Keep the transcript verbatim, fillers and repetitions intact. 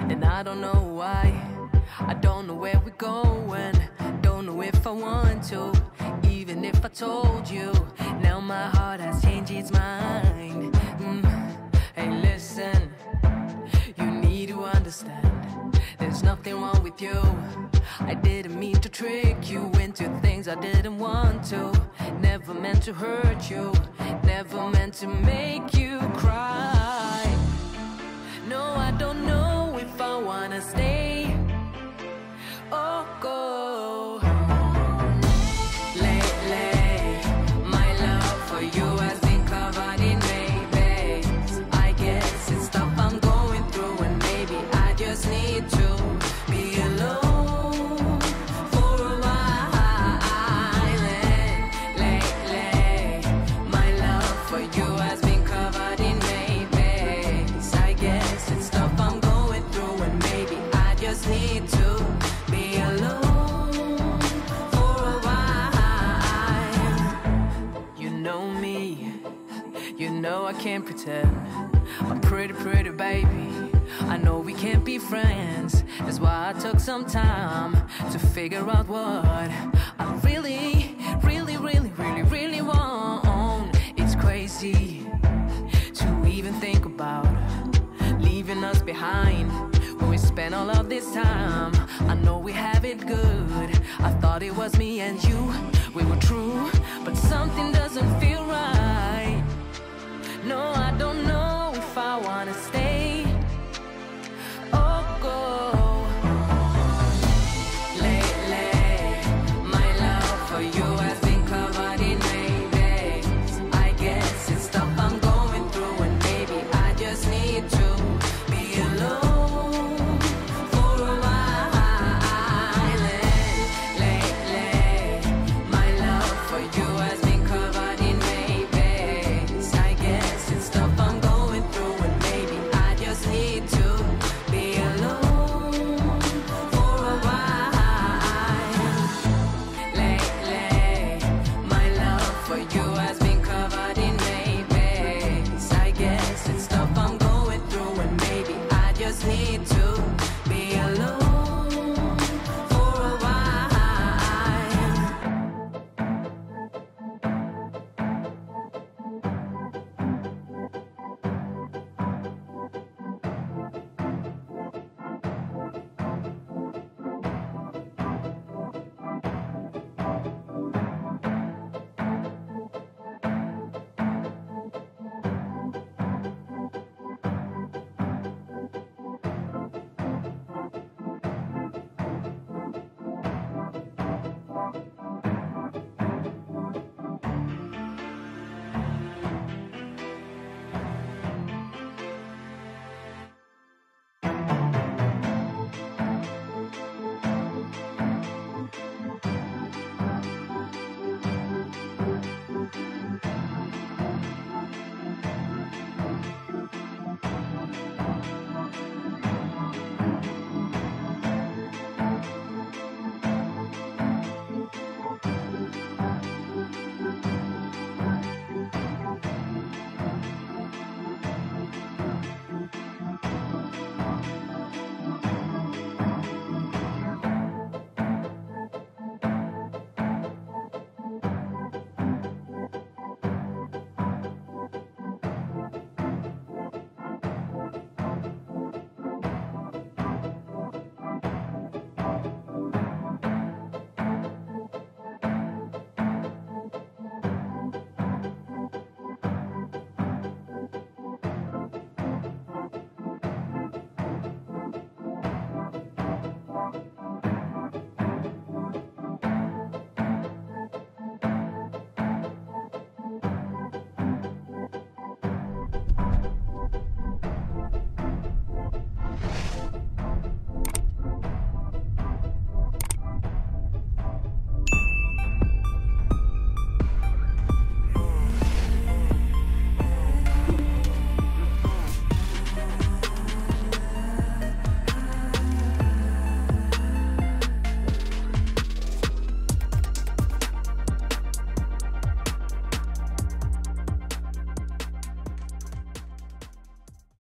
and I don't know why. I don't know where we're going, don't know if I want to, even if I told you. Now my heart has changed its mind. mm. Hey listen, you need to understand, there's nothing wrong with you. I didn't mean to trick you into things I didn't want to. Never meant to hurt you, never meant to make you cry. No, I don't know if I wanna stay or go. Lately, my love for you has been covered in maybes. I guess it's stuff I'm going through, and maybe I just need to be alone for a while. Lately, my love for you has been covered in maybes. I guess it's stuff I'm going through, and maybe I just need to be alone for a while. You know me, you know I can't pretend. I'm pretty, pretty baby, I know we can't be friends. That's why I took some time to figure out what I really, really, really, really, really want. It's crazy to even think about leaving us behind when we spent all of this time. I know we have it good, I thought it was me and you, we were true, but something doesn't feel right. No, I don't know if I wanna stay